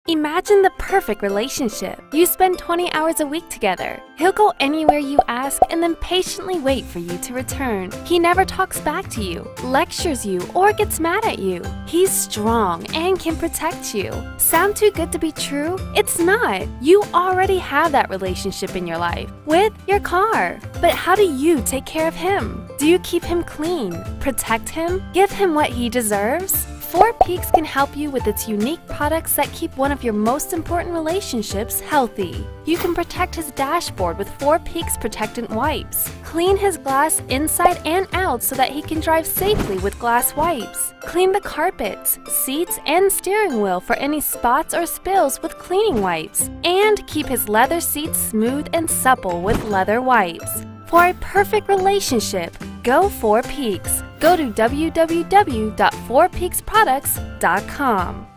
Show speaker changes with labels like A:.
A: Imagine the perfect relationship. You spend 20 hours a week together. He'll go anywhere you ask and then patiently wait for you to return. He never talks back to you, lectures you, or gets mad at you. He's strong and can protect you. Sound too good to be true? It's not. You already have that relationship in your life with your car. But how do you take care of him? Do you keep him clean? Protect him? Give him what he deserves? Four Peaks can help you with its unique products that keep one of your most important relationships healthy. You can protect his dashboard with Four Peaks Protectant Wipes. Clean his glass inside and out so that he can drive safely with glass wipes. Clean the carpets, seats, and steering wheel for any spots or spills with cleaning wipes. And keep his leather seats smooth and supple with leather wipes. For a perfect relationship, go Four Peaks. Go to www.fourpeaksproducts.com.